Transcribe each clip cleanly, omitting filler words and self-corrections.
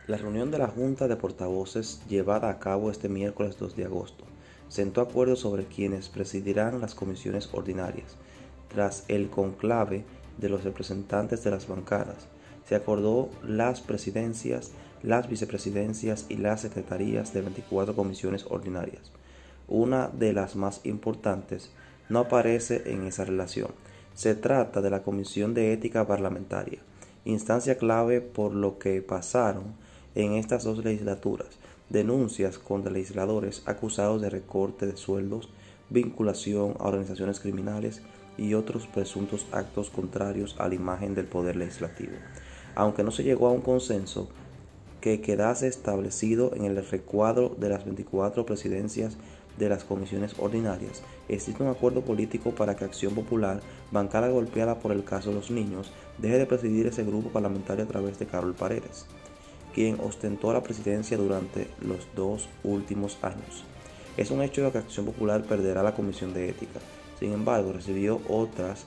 La reunión de la Junta de Portavoces llevada a cabo este miércoles 2 de agosto sentó acuerdos sobre quienes presidirán las comisiones ordinarias. Tras el conclave de los representantes de las bancadas, se acordó las presidencias, las vicepresidencias y las secretarías de 24 comisiones ordinarias. Una de las más importantes no aparece en esa relación. Se trata de la Comisión de Ética Parlamentaria, instancia clave por lo que pasaron en estas dos legislaturas denuncias contra legisladores acusados de recorte de sueldos, vinculación a organizaciones criminales y otros presuntos actos contrarios a la imagen del poder legislativo. Aunque no se llegó a un consenso que quedase establecido en el recuadro de las 24 presidencias de las comisiones ordinarias, existe un acuerdo político para que Acción Popular, bancada golpeada por el caso de los niños, deje de presidir ese grupo parlamentario a través de Carol Paredes, quien ostentó la presidencia durante los 2 últimos años. Es un hecho que Acción Popular perderá la Comisión de Ética. Sin embargo, recibió otras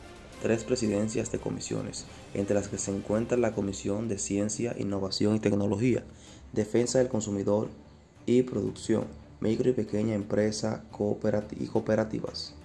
3 presidencias de comisiones, entre las que se encuentra la Comisión de Ciencia, Innovación y Tecnología, Defensa del Consumidor y Producción, Micro y Pequeña Empresa y Cooperativas.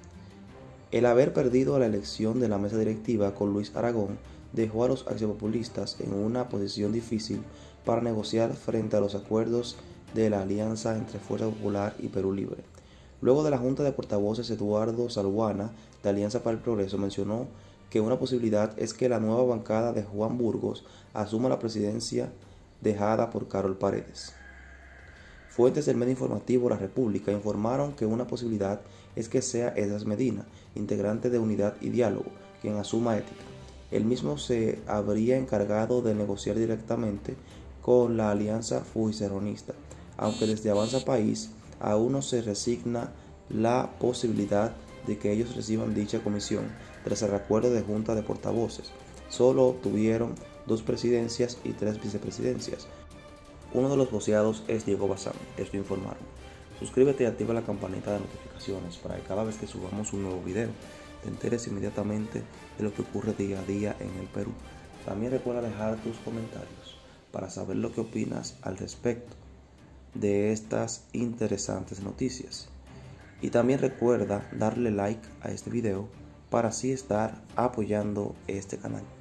El haber perdido la elección de la mesa directiva con Luis Aragón dejó a los accionpopulistas en una posición difícil para negociar frente a los acuerdos de la alianza entre Fuerza Popular y Perú Libre. Luego de la Junta de Portavoces, Eduardo Salguana, de Alianza para el Progreso, mencionó que una posibilidad es que la nueva bancada de Juan Burgos asuma la presidencia dejada por Carol Paredes. Fuentes del medio informativo La República informaron que una posibilidad es que sea Esdras Medina, integrante de Unidad y Diálogo, quien asuma Ética. Él mismo se habría encargado de negociar directamente con la alianza fujiceronista, aunque desde Avanza País aún no se resigna la posibilidad de que ellos reciban dicha comisión tras el acuerdo de Junta de Portavoces. Solo obtuvieron 2 presidencias y 3 vicepresidencias. Uno de los voceados es Diego Bazán, esto informaron. Suscríbete y activa la campanita de notificaciones para que cada vez que subamos un nuevo video te enteres inmediatamente de lo que ocurre día a día en el Perú. También recuerda dejar tus comentarios para saber lo que opinas al respecto de estas interesantes noticias. Y también recuerda darle like a este video para así estar apoyando este canal.